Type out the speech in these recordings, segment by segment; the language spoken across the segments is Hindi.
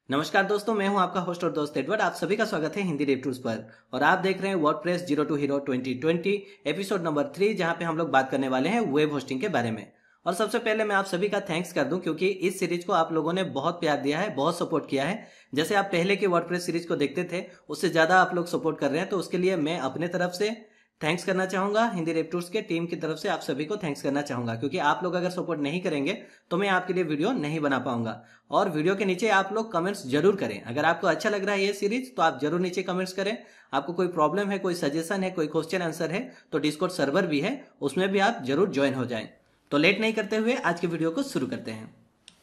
नमस्कार दोस्तों, मैं हूं आपका होस्ट और दोस्त एडवर्ड। आप सभी का स्वागत है हिंदी डेव टूल्स पर और आप देख रहे हैं WordPress zero to hero 2020 episode number 3, जहां पे हम लोग बात करने वाले हैं वेब होस्टिंग के बारे में। और सबसे पहले मैं आप सभी का थैंक्स कर दूं क्योंकि इस सीरीज को आप लोगों ने बहुत प्यार दिया है, बहुत सपोर्ट किया है। जैसे आप पहले के वर्डप्रेस सीरीज को देखते थे उससे ज्यादा आप लोग सपोर्ट कर रहे हैं, तो उसके लिए मैं अपने तरफ से थैंक्स करना चाहूंगा। हिंदी डेव टूल्स के टीम की तरफ से आप सभी को थैंक्स करना चाहूंगा क्योंकि आप लोग अगर सपोर्ट नहीं करेंगे तो मैं आपके लिए वीडियो नहीं बना पाऊंगा। और वीडियो के नीचे आप लोग कमेंट्स जरूर करें। अगर आपको अच्छा लग रहा है ये सीरीज तो आप जरूर नीचे कमेंट्स करें। आपको कोई प्रॉब्लम है, कोई सजेशन है, कोई क्वेश्चन आंसर है तो डिस्कॉर्ड सर्वर भी है, उसमें भी आप जरूर ज्वाइन हो जाएं। तो लेट नहीं करते हुए आज के वीडियो को शुरू करते हैं।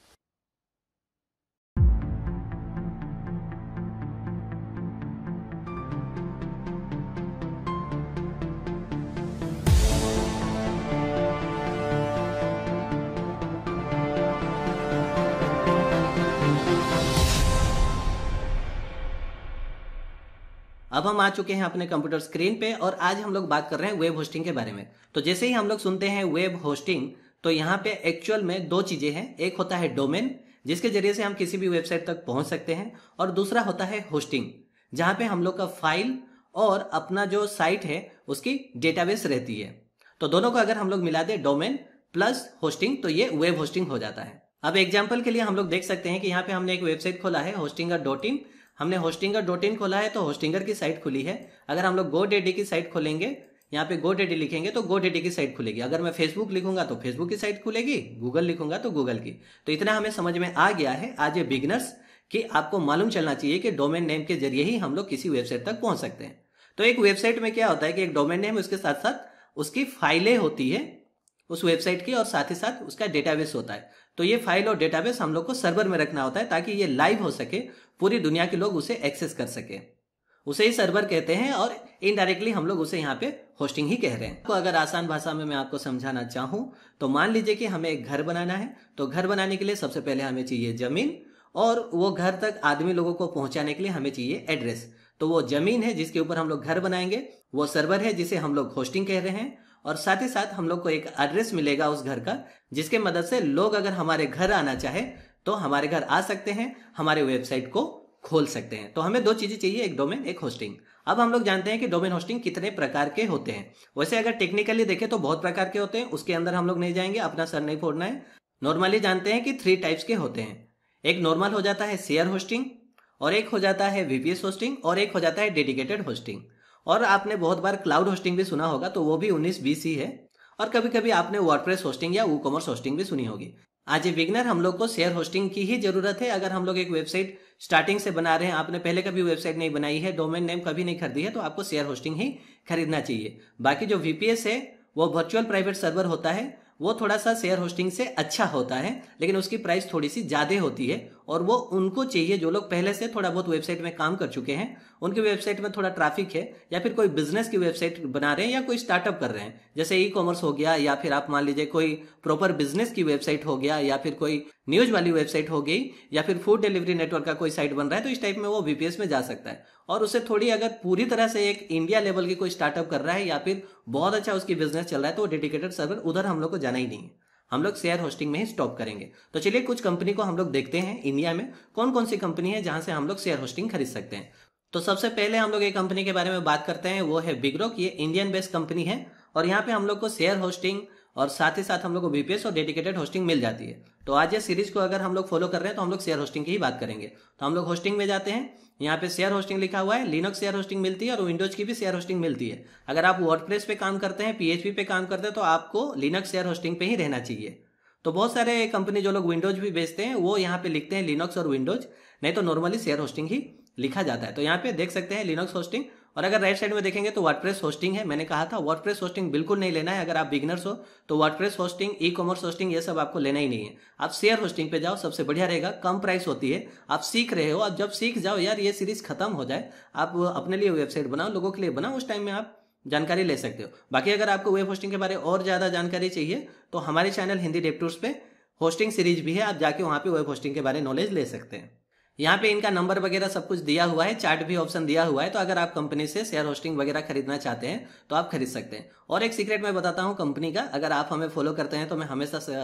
अब हम आ चुके हैं अपने कंप्यूटर स्क्रीन पे और आज हम लोग बात कर रहे हैं वेब होस्टिंग के बारे में। तो जैसे ही हम लोग सुनते हैं वेब होस्टिंग तो यहाँ पे एक्चुअल में दो चीजें हैं। एक होता है डोमेन, जिसके जरिए से हम किसी भी वेबसाइट तक पहुंच सकते हैं, और दूसरा होता है होस्टिंग, जहाँ पे हम लोग का फाइल और अपना जो साइट है उसकी डेटाबेस रहती है। तो दोनों को अगर हम लोग मिला दे, डोमेन प्लस होस्टिंग, तो ये वेब होस्टिंग हो जाता है। अब एग्जाम्पल के लिए हम लोग देख सकते हैं कि यहाँ पे हमने एक वेबसाइट खोला है hostinger.in। हमने hostinger.in खोला है तो होस्टिंगर की साइट खुली है। अगर हम लोग GoDaddy की साइट खोलेंगे, यहाँ पे GoDaddy लिखेंगे तो GoDaddy की साइट खुलेगी। अगर मैं फेसबुक लिखूंगा तो फेसबुक की साइट खुलेगी, गूगल लिखूंगा तो गूगल की। तो इतना हमें समझ में आ गया है आज ये बिगनर्स कि आपको मालूम चलना चाहिए कि डोमेन नेम के जरिए ही हम लोग किसी वेबसाइट तक पहुंच सकते हैं। तो एक वेबसाइट में क्या होता है कि एक डोमेन नेम, उसके साथ साथ उसकी फाइलें होती है उस वेबसाइट की, और साथ ही साथ उसका डेटाबेस होता है। तो ये फाइल और डेटाबेस हम लोग को सर्वर में रखना होता है ताकि ये लाइव हो सके, पूरी दुनिया के लोग उसे एक्सेस कर सके। उसे ही सर्वर कहते हैं और इनडायरेक्टली हम लोग उसे यहाँ पे होस्टिंग ही कह रहे हैं। तो अगर आसान भाषा में मैं आपको समझाना चाहूं तो मान लीजिए कि हमें एक घर बनाना है। तो घर बनाने के लिए सबसे पहले हमें चाहिए जमीन, और वो घर तक आदमी लोगों को पहुंचाने के लिए हमें चाहिए एड्रेस। तो वो जमीन है जिसके ऊपर हम लोग घर बनाएंगे, वो सर्वर है जिसे हम लोग होस्टिंग कह रहे हैं, और साथ ही साथ हम लोग को एक एड्रेस मिलेगा उस घर का, जिसके मदद से लोग अगर हमारे घर आना चाहे तो हमारे घर आ सकते हैं, हमारे वेबसाइट को खोल सकते हैं। तो हमें दो चीजें चाहिए, एक डोमेन, एक होस्टिंग। अब हम लोग जानते हैं कि डोमेन होस्टिंग कितने प्रकार के होते हैं। वैसे अगर टेक्निकली देखें तो बहुत प्रकार के होते हैं, उसके अंदर हम लोग नहीं जाएंगे, अपना सर नहीं फोड़ना है। नॉर्मली जानते हैं कि 3 टाइप्स के होते हैं। एक नॉर्मल हो जाता है शेयर होस्टिंग, और एक हो जाता है VPS होस्टिंग, और एक हो जाता है डेडिकेटेड होस्टिंग। और आपने बहुत बार क्लाउड होस्टिंग भी सुना होगा, तो वो भी 19-20 ही है। और कभी कभी आपने वर्डप्रेस होस्टिंग या वूकॉमर्स होस्टिंग भी सुनी होगी। आज ए बिगनर हम लोग को शेयर होस्टिंग की ही जरूरत है। अगर हम लोग एक वेबसाइट स्टार्टिंग से बना रहे हैं, आपने पहले कभी वेबसाइट नहीं बनाई है, डोमेन नेम कभी नहीं खरीदी है, तो आपको शेयर होस्टिंग ही खरीदना चाहिए। बाकी जो VPS है वो वर्चुअल प्राइवेट सर्वर होता है, वो थोड़ा सा शेयर होस्टिंग से अच्छा होता है, लेकिन उसकी प्राइस थोड़ी सी ज्यादा होती है। और वो उनको चाहिए जो लोग पहले से थोड़ा बहुत वेबसाइट में काम कर चुके हैं, उनकी वेबसाइट में थोड़ा ट्रैफिक है, या फिर कोई बिजनेस की वेबसाइट बना रहे हैं या कोई स्टार्टअप कर रहे हैं, जैसे ई-कॉमर्स हो गया, या फिर आप मान लीजिए कोई प्रॉपर बिजनेस की वेबसाइट हो गया, या फिर कोई न्यूज वाली वेबसाइट हो गई, या फिर फूड डिलीवरी नेटवर्क का कोई साइट बन रहा है, तो इस टाइप में वो VPS में जा सकता है। और उसे थोड़ी अगर पूरी तरह से एक इंडिया लेवल की कोई स्टार्टअप कर रहा है या फिर बहुत अच्छा उसकी बिजनेस चल रहा है, तो वो डेडिकेटेड सर्वर उधर हम लोग को जाना ही नहीं है, हम लोग शेयर होस्टिंग में ही स्टॉप करेंगे। तो चलिए कुछ कंपनी को हम लोग देखते हैं इंडिया में कौन कौन सी कंपनी है जहां से हम लोग शेयर होस्टिंग खरीद सकते हैं। तो सबसे पहले हम लोग एक कंपनी के बारे में बात करते हैं, वो है बिगरॉक। ये इंडियन बेस्ड कंपनी है और यहाँ पे हम लोग को शेयर होस्टिंग और साथ ही साथ हम लोग को VPS और डेडिकेटेड होस्टिंग मिल जाती है। तो आज ये सीरीज को अगर हम लोग फॉलो कर रहे हैं तो हम लोग शेयर होस्टिंग की ही बात करेंगे। तो हम लोग होस्टिंग में जाते हैं, यहाँ पे शेयर होस्टिंग लिखा हुआ है, लिनक्स शेयर होस्टिंग मिलती है और विंडोज की भी शेयर होस्टिंग मिलती है। अगर आप वर्डप्रेस पे काम करते हैं, PHP पे काम करते हैं, तो आपको लिनक्स शेयर होस्टिंग पे ही रहना चाहिए। तो बहुत सारे कंपनी जो लोग विंडोज भी बेचते हैं वो यहाँ पे लिखते हैं लिनक्स और विंडोज, नहीं तो नॉर्मली शेयर होस्टिंग ही लिखा जाता है। तो यहाँ पे देख सकते हैं लिनक्स होस्टिंग, और अगर राइट साइड में देखेंगे तो वर्डप्रेस होस्टिंग है। मैंने कहा था वर्डप्रेस होस्टिंग बिल्कुल नहीं लेना है। अगर आप बिगनर्स हो तो वर्डप्रेस होस्टिंग, ई-कॉमर्स होस्टिंग, ये सब आपको लेना ही नहीं है। आप शेयर होस्टिंग पे जाओ, सबसे बढ़िया रहेगा, कम प्राइस होती है, आप सीख रहे हो। आप जब सीख जाओ यार, ये सीरीज खत्म हो जाए, आप अपने लिए वेबसाइट बनाओ, लोगों के लिए बनाओ, उस टाइम में आप जानकारी ले सकते हो। बाकी अगर आपको वेब होस्टिंग के बारे में और ज्यादा जानकारी चाहिए तो हमारे चैनल हिंदी डेव टूल्स पे होस्टिंग सीरीज भी है, आप जाके वहां पे वेब होस्टिंग के बारे में नॉलेज ले सकते हैं। यहाँ पे इनका नंबर वगैरह सब कुछ दिया हुआ है, चार्ट भी ऑप्शन दिया हुआ है। तो अगर आप कंपनी से शेयर होस्टिंग वगैरह खरीदना चाहते हैं तो आप खरीद सकते हैं। और एक सीक्रेट मैं बताता हूँ कंपनी का, अगर आप हमें फॉलो करते हैं तो मैं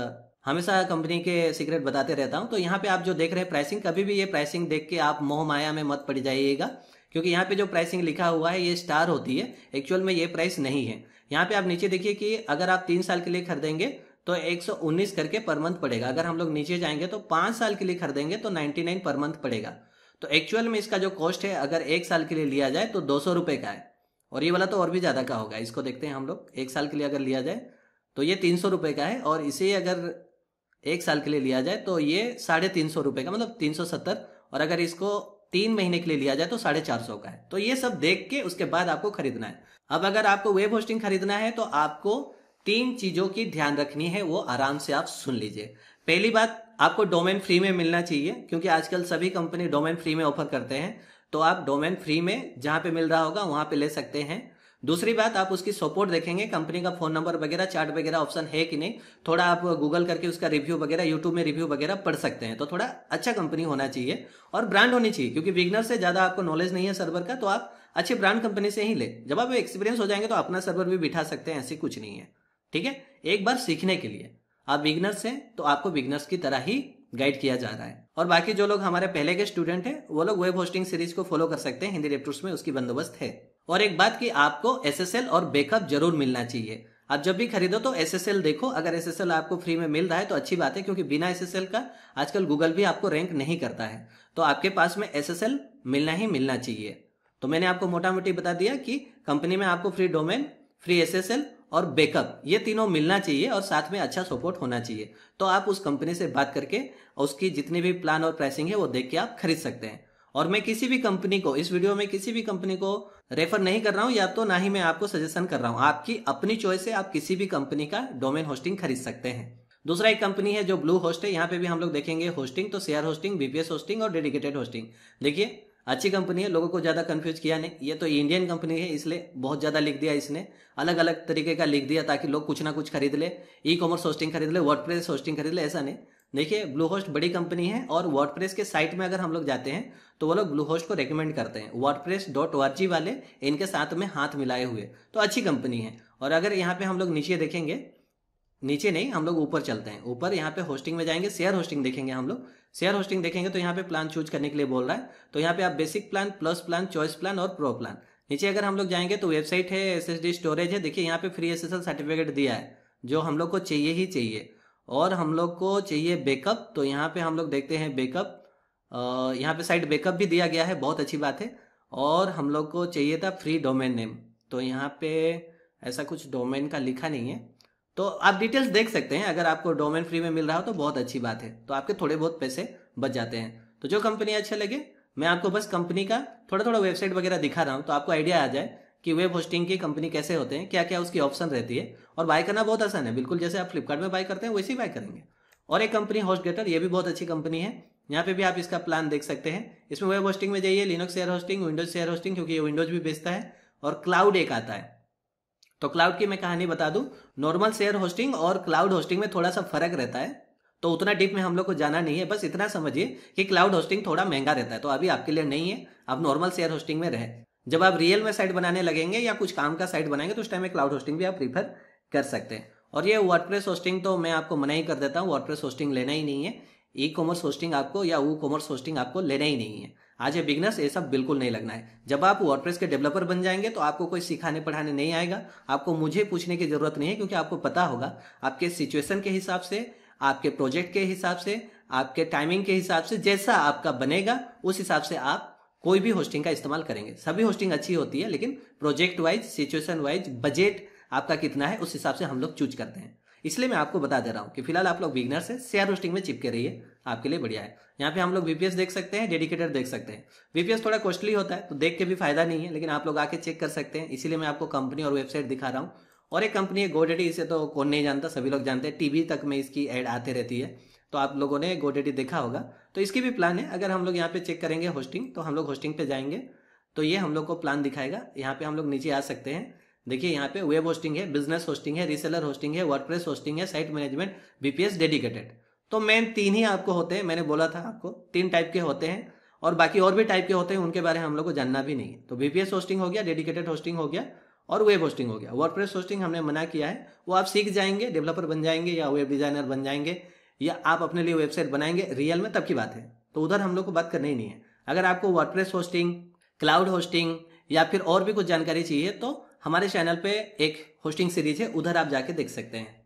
हमेशा कंपनी के सीक्रेट बताते रहता हूँ। तो यहाँ पे आप जो देख रहे हैं प्राइसिंग, कभी भी ये प्राइसिंग देख के आप मोह माया में मत पड़ जाइएगा, क्योंकि यहाँ पे जो प्राइसिंग लिखा हुआ है ये स्टार होती है, एक्चुअल में ये प्राइस नहीं है। यहाँ पे आप नीचे देखिए कि अगर आप 3 साल के लिए खरीदेंगे तो 119 करके पर मंथ पड़ेगा। अगर हम लोग नीचे जाएंगे तो 5 साल के लिए खरीदेंगे तो 99 पर मंथ पड़ेगा। तो एक्चुअल में इसका जो कॉस्ट है अगर 1 साल के लिए लिया जाए तो 200 रुपये का है, और ये वाला तो और भी ज़्यादा का होगा। इसको देखते हैं हम लोग, 1 साल के लिए अगर लिया जाए तो ये 300 रुपये का है, और इसे अगर 1 साल के लिए लिया जाए तो ये 350 रुपये का, मतलब 370, और अगर इसको 3 महीने के लिए लिया जाए तो 450 का है। तो ये सब देख के उसके बाद आपको खरीदना है। अब अगर आपको वेब होस्टिंग खरीदना है तो आपको 3 चीजों की ध्यान रखनी है, वो आराम से आप सुन लीजिए। पहली बात, आपको डोमेन फ्री में मिलना चाहिए, क्योंकि आजकल सभी कंपनी डोमेन फ्री में ऑफर करते हैं। तो आप डोमेन फ्री में जहां पे मिल रहा होगा वहां पे ले सकते हैं। दूसरी बात, आप उसकी सपोर्ट देखेंगे, कंपनी का फोन नंबर वगैरह, चार्ट वगैरह ऑप्शन है कि नहीं। थोड़ा आप गूगल करके उसका रिव्यू वगैरह, यूट्यूब में रिव्यू वगैरह पढ़ सकते हैं। तो थोड़ा अच्छा कंपनी होना चाहिए और ब्रांड होनी चाहिए, क्योंकि बिगनर से ज्यादा आपको नॉलेज नहीं है सर्वर का, तो आप अच्छे ब्रांड कंपनी से ही ले। जब आप एक्सपीरियंस हो जाएंगे तो अपना सर्वर भी बिठा सकते हैं, ऐसी कुछ नहीं है। ठीक है, एक बार सीखने के लिए आप बिगनर्स हैं तो आपको बिगनर्स की तरह ही गाइड किया जा रहा है। और बाकी जो लोग हमारे पहले के स्टूडेंट हैं वो लोग वेब होस्टिंग सीरीज को फॉलो कर सकते हैं, हिंदी डेप्टूर्स में उसकी बंदोबस्त है। और एक बात कि आपको एसएसएल और बैकअप जरूर मिलना चाहिए। आप जब भी खरीदो तो एसएसएल देखो, अगर एसएसएल आपको फ्री में मिल रहा है तो अच्छी बात है, क्योंकि बिना एसएसएल का आजकल गूगल भी आपको रैंक नहीं करता है। तो आपके पास में एसएसएल मिलना ही मिलना चाहिए। तो मैंने आपको मोटा मोटी बता दिया कि कंपनी में आपको फ्री डोमेन, फ्री एसएसएल और बैकअप, ये तीनों मिलना चाहिए, और साथ में अच्छा सपोर्ट होना चाहिए। तो आप उस कंपनी से बात करके उसकी जितनी भी प्लान और प्राइसिंग है वो देख के आप खरीद सकते हैं। और मैं किसी भी कंपनी को, इस वीडियो में किसी भी कंपनी को रेफर नहीं कर रहा हूं, या तो ना ही मैं आपको सजेशन कर रहा हूं। आपकी अपनी चॉइस है, आप किसी भी कंपनी का डोमेन होस्टिंग खरीद सकते हैं। दूसरा एक कंपनी है जो ब्लू होस्ट है, यहाँ पे भी हम लोग देखेंगे होस्टिंग, तो शेयर होस्टिंग, वीपीएस होस्टिंग और डेडिकेटेड होस्टिंग। देखिए अच्छी कंपनी है, लोगों को ज्यादा कंफ्यूज किया नहीं। ये तो इंडियन कंपनी है, इसलिए बहुत ज्यादा लिख दिया इसने, अलग अलग तरीके का लिख दिया ताकि लोग कुछ ना कुछ खरीद ले, ई कॉमर्स होस्टिंग खरीद ले, वर्डप्रेस होस्टिंग खरीद ले, ऐसा नहीं। देखिए ब्लू होस्ट बड़ी कंपनी है, और वर्डप्रेस के साइट में अगर हम लोग जाते हैं तो वो लोग ब्लू होस्ट को रेकमेंड करते हैं। wordpress.org वाले इनके साथ में हाथ मिलाए हुए, तो अच्छी कंपनी है। और अगर यहाँ पे हम लोग नीचे देखेंगे, नीचे नहीं, हम लोग ऊपर चलते हैं। ऊपर यहाँ पे होस्टिंग में जाएंगे, शेयर होस्टिंग देखेंगे हम लोग। शेयर होस्टिंग देखेंगे तो यहाँ पे प्लान चूज करने के लिए बोल रहा है। तो यहाँ पे आप basic plan, plus plan, choice plan और प्रो प्लान। नीचे अगर हम लोग जाएंगे तो वेबसाइट है, एसएसडी स्टोरेज है। देखिए यहाँ पे फ्री एसएसएल सर्टिफिकेट दिया है, जो हम लोग को चाहिए ही चाहिए। और हम लोग को चाहिए बैकअप, तो यहाँ पे हम लोग देखते हैं बैकअप, यहाँ पे साइट बैकअप भी दिया गया है, बहुत अच्छी बात है। और हम लोग को चाहिए था फ्री डोमेन नेम, तो यहाँ पे ऐसा कुछ डोमेन का लिखा नहीं है, तो आप डिटेल्स देख सकते हैं। अगर आपको डोमेन फ्री में मिल रहा हो तो बहुत अच्छी बात है, तो आपके थोड़े बहुत पैसे बच जाते हैं। तो जो कंपनी अच्छे लगे, मैं आपको बस कंपनी का थोड़ा थोड़ा वेबसाइट वगैरह दिखा रहा हूँ, तो आपको आइडिया आ जाए कि वेब होस्टिंग की कंपनी कैसे होते हैं, क्या क्या उसकी ऑप्शन रहती है। और बाय करना बहुत आसान है, बिल्कुल जैसे आप फ्लिपकार्ट में बाय करते हैं वैसे ही बाय करेंगे। और एक कंपनी होस्टगेटर, ये भी बहुत अच्छी कंपनी है। यहाँ पे भी आप इसका प्लान देख सकते हैं। इसमें वेब होस्टिंग में जाइए, Linux share hosting, Windows share hosting, क्योंकि ये विंडोज भी बेचता है, और क्लाउड एक आता है। तो क्लाउड की मैं कहानी बता दूं, नॉर्मल शेयर होस्टिंग और क्लाउड होस्टिंग में थोड़ा सा फर्क रहता है, तो उतना डीप में हम लोग को जाना नहीं है। बस इतना समझिए कि क्लाउड होस्टिंग थोड़ा महंगा रहता है, तो अभी आपके लिए नहीं है, आप नॉर्मल शेयर होस्टिंग में रहे। जब आप रियल में साइट बनाने लगेंगे या कुछ काम का साइट बनाएंगे तो उस टाइम में क्लाउड होस्टिंग भी आप प्रीफर कर सकते हैं। और ये वर्डप्रेस होस्टिंग तो मैं आपको मना ही कर देता हूँ, वर्डप्रेस होस्टिंग लेना ही नहीं है। ई कॉमर्स होस्टिंग आपको या वो कॉमर्स होस्टिंग आपको लेना ही नहीं है। आज ये बिगनर्स, ये सब बिल्कुल नहीं लगना है। जब आप वर्डप्रेस के डेवलपर बन जाएंगे तो आपको कोई सिखाने पढ़ाने नहीं आएगा, आपको मुझे पूछने की जरूरत नहीं है, क्योंकि आपको पता होगा आपके सिचुएशन के हिसाब से, आपके प्रोजेक्ट के हिसाब से, आपके टाइमिंग के हिसाब से, जैसा आपका बनेगा उस हिसाब से आप कोई भी होस्टिंग का इस्तेमाल करेंगे। सभी होस्टिंग अच्छी होती है, लेकिन project wise, situation wise, budget आपका कितना है उस हिसाब से हम लोग चूज करते हैं। इसलिए मैं आपको बता दे रहा हूं कि फिलहाल आप लोग बिगनर से शेयर होस्टिंग में चिपके रहिए, आपके लिए बढ़िया है। यहाँ पे हम लोग वीपीएस देख सकते हैं, डेडिकेटेड देख सकते हैं। वीपीएस थोड़ा कॉस्टली होता है तो देख के भी फायदा नहीं है, लेकिन आप लोग आके चेक कर सकते हैं, इसीलिए मैं आपको कंपनी और वेबसाइट दिखा रहा हूँ। और एक कंपनी है गोडेडी, इसे तो कौन नहीं जानता, सभी लोग जानते हैं, टीवी तक में इसकी एड आते रहती है, तो आप लोगों ने गोडेडी देखा होगा। तो इसकी भी प्लान है। अगर हम लोग यहाँ पे चेक करेंगे होस्टिंग, तो हम लोग होस्टिंग पे जाएंगे तो ये हम लोग को प्लान दिखाएगा। यहाँ पे हम लोग नीचे आ सकते हैं, देखिए यहाँ पे वेब होस्टिंग है, बिजनेस होस्टिंग है, रीसेलर होस्टिंग है, वर्डप्रेस होस्टिंग है, साइट मैनेजमेंट, वीपीएस, डेडिकेटेड। तो मेन 3 ही आपको होते हैं, मैंने बोला था आपको 3 टाइप के होते हैं, और बाकी और भी टाइप के होते हैं, उनके बारे में हम लोग को जानना भी नहीं है। तो वीपीएस होस्टिंग हो गया, डेडिकेटेड होस्टिंग हो गया, और वेब होस्टिंग हो गया। वर्डप्रेस होस्टिंग हमने मना किया है, वो आप सीख जाएंगे, डेवलपर बन जाएंगे या वेब डिजाइनर बन जाएंगे, या आप अपने लिए वेबसाइट बनाएंगे रियल में, तब की बात है। तो उधर हम लोग को बात करनी ही नहीं है। अगर आपको वर्डप्रेस होस्टिंग, क्लाउड होस्टिंग या फिर और भी कुछ जानकारी चाहिए तो हमारे चैनल पे एक होस्टिंग सीरीज है, उधर आप जाके देख सकते हैं।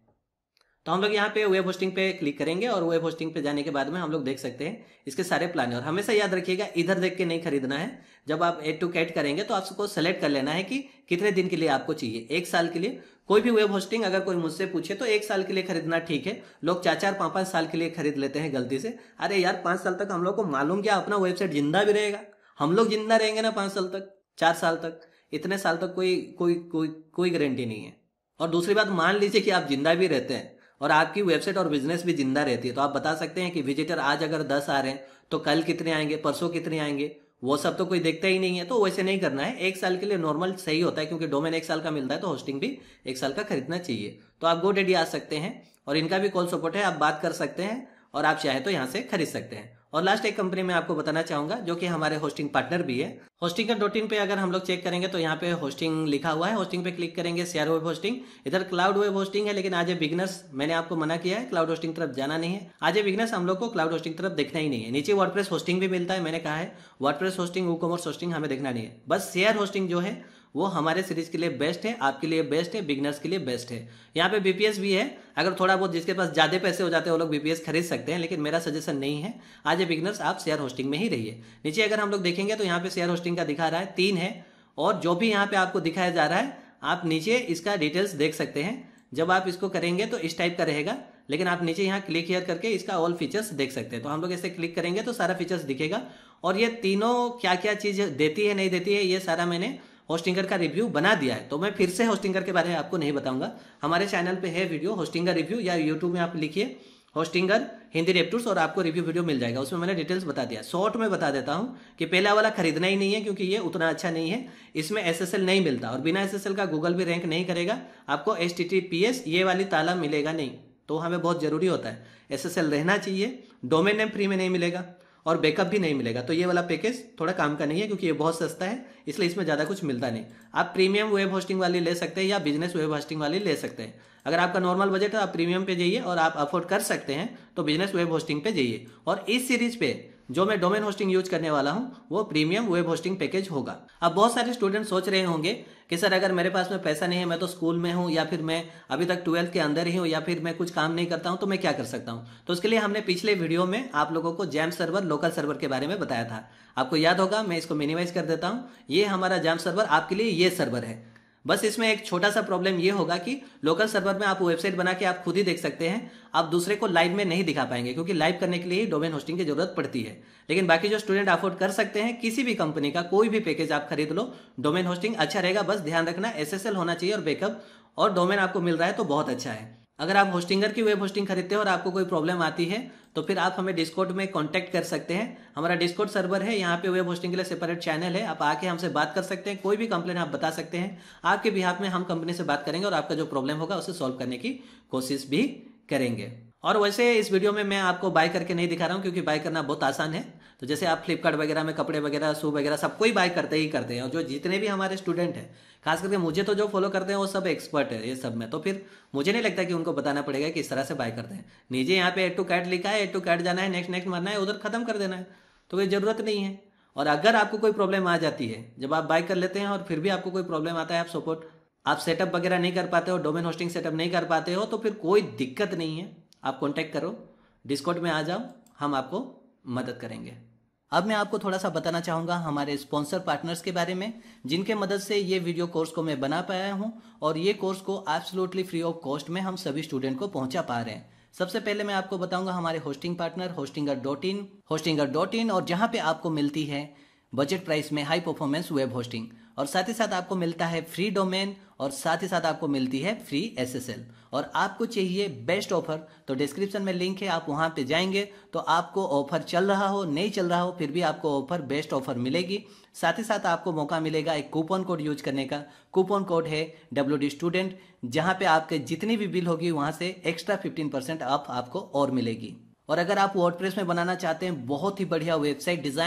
तो हम लोग यहाँ पे वेब होस्टिंग पे क्लिक करेंगे और वेब होस्टिंग पे जाने के बाद में हम लोग देख सकते हैं इसके सारे प्लान है। और हमेशा याद रखिएगा, इधर देख के नहीं खरीदना है। जब आप एड टू कैट करेंगे तो आपको सेलेक्ट कर लेना है कि कितने दिन के लिए आपको चाहिए। 1 साल के लिए कोई भी वेब होस्टिंग अगर कोई मुझसे पूछे तो 1 साल के लिए खरीदना ठीक है। लोग 4-4, 5-5 साल के लिए खरीद लेते हैं गलती से। अरे यार, 5 साल तक हम लोग को मालूम क्या अपना वेबसाइट जिंदा भी रहेगा? हम लोग जिंदा रहेंगे ना 5 साल तक, 4 साल तक, इतने साल तक कोई कोई कोई कोई गारंटी नहीं है। और दूसरी बात, मान लीजिए कि आप जिंदा भी रहते हैं और आपकी वेबसाइट और बिजनेस भी जिंदा रहती है, तो आप बता सकते हैं कि विजिटर आज अगर 10 आ रहे हैं तो कल कितने आएंगे, परसों कितने आएंगे? वो सब तो कोई देखता ही नहीं है। तो वैसे नहीं करना है। 1 साल के लिए नॉर्मल सही होता है, क्योंकि डोमेन 1 साल का मिलता है तो होस्टिंग भी 1 साल का खरीदना चाहिए। तो आप GoDaddy आ सकते हैं और इनका भी कॉल सपोर्ट है, आप बात कर सकते हैं और आप चाहे तो यहाँ से खरीद सकते हैं। और लास्ट एक कंपनी में आपको बताना चाहूंगा जो कि हमारे होस्टिंग पार्टनर भी है। Hostinger.in पे अगर हम लोग चेक करेंगे तो यहाँ पे होस्टिंग लिखा हुआ है। होस्टिंग पे क्लिक करेंगे, शेयर वेब होस्टिंग, इधर क्लाउड वेब होस्टिंग है। लेकिन आज ए बिगनर्स, मैंने आपको मना किया है, क्लाउड होस्टिंग तरफ जाना नहीं है। आज ए बिगनर्स हम लोग को क्लाउड होस्टिंग तरफ देखना ही नहीं है। नीचे वर्डप्रेस होस्टिंग भी मिलता है, मैंने कहा है वर्डप्रेस होस्टिंग, वूकॉमर्स होस्टिंग हमें देखना नहीं है। बस शेयर होस्टिंग जो है वो हमारे सीरीज के लिए बेस्ट है, आपके लिए बेस्ट है, बिगनर्स के लिए बेस्ट है। यहाँ पे बीपीएस भी है, अगर थोड़ा बहुत जिसके पास ज्यादा पैसे हो जाते हैं वो लोग बीपीएस खरीद सकते हैं, लेकिन मेरा सजेशन नहीं है। आज ये बिगनर्स आप शेयर होस्टिंग में ही रहिए। नीचे अगर हम लोग देखेंगे तो यहाँ पे शेयर होस्टिंग का दिखा रहा है 3 है, और जो भी यहाँ पे आपको दिखाया जा रहा है आप नीचे इसका डिटेल्स देख सकते हैं। जब आप इसको करेंगे तो इस टाइप का रहेगा, लेकिन आप नीचे यहाँ क्लिक हियर करके इसका ऑल फीचर्स देख सकते हैं। तो हम लोग ऐसे क्लिक करेंगे तो सारा फीचर्स दिखेगा, और ये तीनों क्या क्या चीज देती है नहीं देती है ये सारा मैंने होस्टिंगर का रिव्यू बना दिया है। तो मैं फिर से होस्टिंगर के बारे में आपको नहीं बताऊंगा, हमारे चैनल पे है वीडियो होस्टिंगर रिव्यू, या यूट्यूब में आप लिखिए होस्टिंगर हिंदी डेप्टूर्स और आपको रिव्यू वीडियो मिल जाएगा। उसमें मैंने डिटेल्स बता दिया। शॉर्ट में बता देता हूं कि पहला वाला खरीदना ही नहीं है, क्योंकि ये उतना अच्छा नहीं है, इसमें SSL नहीं मिलता, और बिना SSL का गूगल भी रैंक नहीं करेगा। आपको HTTPS ये वाली ताला मिलेगा नहीं, तो हमें बहुत जरूरी होता है SSL रहना चाहिए। डोमेन नेम फ्री में नहीं मिलेगा और बैकअप भी नहीं मिलेगा। तो ये वाला पैकेज थोड़ा काम का नहीं है, क्योंकि ये बहुत सस्ता है, इसलिए इसमें ज़्यादा कुछ मिलता नहीं। आप प्रीमियम वेब होस्टिंग वाली ले सकते हैं या बिजनेस वेब होस्टिंग वाली ले सकते हैं। अगर आपका नॉर्मल बजट है आप प्रीमियम पे जाइए, और आप अफोर्ड कर सकते हैं तो बिजनेस वेब होस्टिंग पे जाइए। और इस सीरीज पे जो मैं डोमेन होस्टिंग यूज करने वाला हूं वो प्रीमियम वेब होस्टिंग पैकेज होगा। अब बहुत सारे स्टूडेंट सोच रहे होंगे कि सर अगर मेरे पास में पैसा नहीं है, मैं तो स्कूल में हूं, या फिर मैं अभी तक 12th के अंदर ही हूं, या फिर मैं कुछ काम नहीं करता हूं, तो मैं क्या कर सकता हूं? तो उसके लिए हमने पिछले वीडियो में आप लोगों को जैम सर्वर, लोकल सर्वर के बारे में बताया था। आपको याद होगा, मैं इसको मिनिमाइज कर देता हूं। ये हमारा जैम सर्वर आपके लिए ये सर्वर है। बस इसमें एक छोटा सा प्रॉब्लम ये होगा कि लोकल सर्वर में आप वेबसाइट बना के आप खुद ही देख सकते हैं, आप दूसरे को लाइव में नहीं दिखा पाएंगे, क्योंकि लाइव करने के लिए ही डोमेन होस्टिंग की जरूरत पड़ती है। लेकिन बाकी जो स्टूडेंट अफोर्ड कर सकते हैं, किसी भी कंपनी का कोई भी पैकेज आप खरीद लो, डोमेन होस्टिंग अच्छा रहेगा। बस ध्यान रखना SSL होना चाहिए और बैकअप, और डोमेन आपको मिल रहा है तो बहुत अच्छा है। अगर आप होस्टिंगर की वेब होस्टिंग खरीदते हो और आपको कोई प्रॉब्लम आती है तो फिर आप हमें डिस्कॉर्ड में कांटेक्ट कर सकते हैं। हमारा डिस्कॉर्ड सर्वर है, यहाँ पे वेब होस्टिंग के लिए सेपरेट चैनल है, आप आके हमसे बात कर सकते हैं। कोई भी कंप्लेन आप बता सकते हैं, आपके बिहाफ में हम कंपनी से बात करेंगे और आपका जो प्रॉब्लम होगा उसे सॉल्व करने की कोशिश भी करेंगे। और वैसे इस वीडियो में मैं आपको बाय करके नहीं दिखा रहा हूँ, क्योंकि बाय करना बहुत आसान है। तो जैसे आप फ्लिपकार्ट वगैरह में कपड़े वगैरह, शू वगैरह सबको ही बाय करते ही करते हैं, और जो जितने भी हमारे स्टूडेंट हैं, खास करके मुझे तो जो फॉलो करते हैं वो सब एक्सपर्ट है ये सब में, तो फिर मुझे नहीं लगता कि उनको बताना पड़ेगा कि इस तरह से बाय करते हैं। नीचे यहाँ पे एड टू कार्ट लिखा है, एड टू कार्ट जाना है, नेक्स्ट नेक्स्ट मारना है, उधर खत्म कर देना है, तो कोई जरूरत नहीं है। और अगर आपको कोई प्रॉब्लम आ जाती है जब आप बाय कर लेते हैं और फिर भी आपको कोई प्रॉब्लम आता है, आप सपोर्ट, आप सेटअप वगैरह नहीं कर पाते हो, डोमेन होस्टिंग सेटअप नहीं कर पाते हो, तो फिर कोई दिक्कत नहीं है, आप कॉन्टैक्ट करो, डिस्कॉर्ड में आ जाओ, हम आपको मदद करेंगे। अब मैं आपको थोड़ा सा बताना चाहूँगा हमारे स्पॉन्सर पार्टनर्स के बारे में, जिनके मदद से ये वीडियो कोर्स को मैं बना पाया हूँ, और ये कोर्स को एब्सोल्युटली फ्री ऑफ कॉस्ट में हम सभी स्टूडेंट को पहुंचा पा रहे हैं। सबसे पहले मैं आपको बताऊंगा हमारे होस्टिंग पार्टनर होस्टिंगर.in, और जहां पे आपको मिलती है बजट प्राइस में हाई परफॉर्मेंस वेब होस्टिंग, और साथ ही साथ आपको मिलता है फ्री डोमेन, और साथ ही साथ आपको मिलती है फ्री SSL। और आपको चाहिए बेस्ट ऑफर, तो डिस्क्रिप्शन में लिंक है, आप वहां पे जाएंगे तो आपको ऑफर चल रहा हो नहीं चल रहा हो फिर भी आपको ऑफर, बेस्ट ऑफर मिलेगी। साथ ही साथ आपको मौका मिलेगा एक कूपन कोड यूज करने का। कूपन कोड है WD स्टूडेंट, जहां पे आपके जितनी भी बिल होगी वहां से एक्स्ट्रा 15% ऑफ आपको और मिलेगी। और अगर आप वर्डप्रेस में बनाना चाहते हैं बहुत ही बढ़िया वेबसाइट डिजाइन,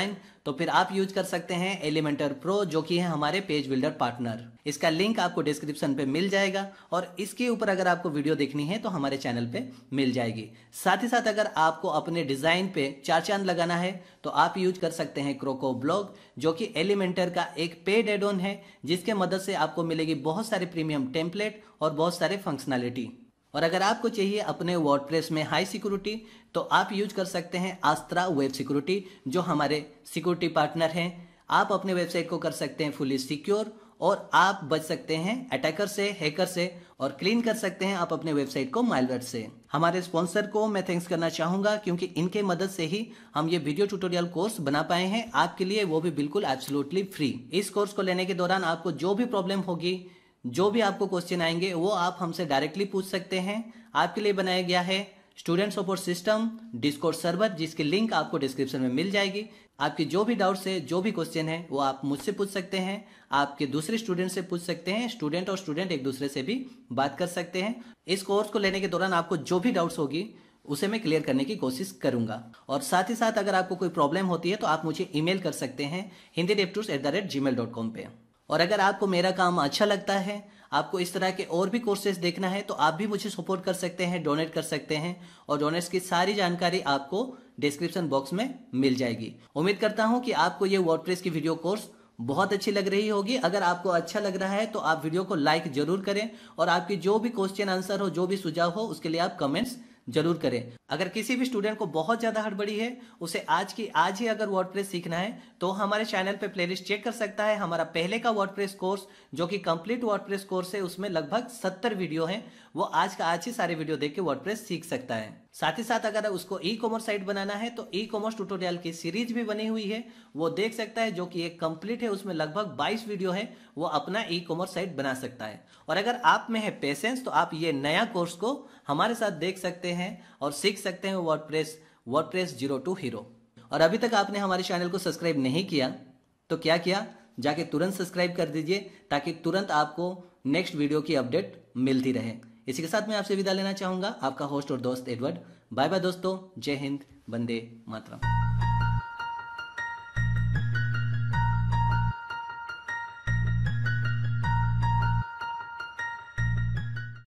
तो फिर आप यूज कर सकते हैं एलिमेंटर प्रो, जो कि है हमारे पेज बिल्डर पार्टनर। इसका लिंक आपको डिस्क्रिप्शन पे मिल जाएगा और इसके ऊपर अगर आपको वीडियो देखनी है तो हमारे चैनल पे मिल जाएगी। साथ ही साथ अगर आपको अपने डिजाइन पे चार चांद लगाना है तो आप यूज कर सकते हैं क्रोको ब्लॉग, जो कि एलिमेंटर का एक पेड एड ऑन है, जिसके मदद से आपको मिलेगी बहुत सारे प्रीमियम टेम्पलेट और बहुत सारे फंक्शनैलिटी। और अगर आपको चाहिए अपने वर्डप्रेस में हाई सिक्योरिटी तो आप यूज कर सकते हैं आस्त्रा वेब सिक्योरिटी, जो हमारे सिक्योरिटी पार्टनर हैं। आप अपने वेबसाइट को कर सकते हैं फुली सिक्योर और आप बच सकते हैं अटैकर से, हैकर से, और क्लीन कर सकते हैं आप अपने वेबसाइट को मालवेयर से। हमारे स्पॉन्सर को मैं थैंक्स करना चाहूंगा, क्योंकि इनके मदद से ही हम ये वीडियो ट्यूटोरियल कोर्स बना पाए हैं आपके लिए, वो भी बिल्कुल एब्सोल्युटली फ्री। इस कोर्स को लेने के दौरान आपको जो भी प्रॉब्लम होगी, जो भी आपको क्वेश्चन आएंगे, वो आप हमसे डायरेक्टली पूछ सकते हैं। आपके लिए बनाया गया है student support system Discord server, जिसकी लिंक आपको डिस्क्रिप्शन में मिल जाएगी। आपकी जो भी डाउट्स है, जो भी क्वेश्चन है, वो आप मुझसे पूछ सकते हैं, आपके दूसरे स्टूडेंट से पूछ सकते हैं। स्टूडेंट और स्टूडेंट एक दूसरे से भी बात कर सकते हैं। इस कोर्स को लेने के दौरान आपको जो भी डाउट्स होगी उसे मैं क्लियर करने की कोशिश करूंगा। और साथ ही साथ अगर आपको कोई प्रॉब्लम होती है तो आप मुझे ईमेल कर सकते हैं hindidevtools@gmail.com पे। और अगर आपको मेरा काम अच्छा लगता है, आपको इस तरह के और भी कोर्सेज देखना है, तो आप भी मुझे सपोर्ट कर सकते हैं, डोनेट कर सकते हैं, और डोनेट्स की सारी जानकारी आपको डिस्क्रिप्शन बॉक्स में मिल जाएगी। उम्मीद करता हूं कि आपको ये वर्डप्रेस की वीडियो कोर्स बहुत अच्छी लग रही होगी। अगर आपको अच्छा लग रहा है तो आप वीडियो को लाइक जरूर करें, और आपकी जो भी क्वेश्चन आंसर हो, जो भी सुझाव हो, उसके लिए आप कमेंट्स जरूर करें। अगर किसी भी स्टूडेंट को बहुत ज्यादा हड़बड़ी है, उसे आज की आज ही अगर वर्डप्रेस सीखना है, तो हमारे चैनल पे प्लेलिस्ट चेक कर सकता है। हमारा पहले का वर्डप्रेस कोर्स, जो कि कंप्लीट वर्डप्रेस कोर्स है, उसमें लगभग 70 वीडियो हैं। वो आज का आज ही सारे वीडियो देख के वर्डप्रेस सीख सकता है। साथ ही साथ अगर उसको ई कॉमर्स साइट बनाना है तो ई कॉमर्स ट्यूटोरियल की सीरीज भी बनी हुई है, वो देख सकता है, जो कि एक कंप्लीट है। उसमें लगभग 22 वीडियो है, वो अपना ई कॉमर्स साइट बना सकता है। और अगर आप में है पेशेंस, तो आप ये नया कोर्स को हमारे साथ देख सकते हैं और सीख सकते हैं वर्डप्रेस जीरो टू हीरो। और अभी तक आपने हमारे चैनल को सब्सक्राइब नहीं किया तो क्या किया, जाके तुरंत सब्सक्राइब कर दीजिए, ताकि तुरंत आपको नेक्स्ट वीडियो की अपडेट मिलती रहे। इसी के साथ मैं आपसे विदा लेना चाहूंगा, आपका होस्ट और दोस्त एडवर्ड। बाय बाय दोस्तों, जय हिंद, वंदे मातरम।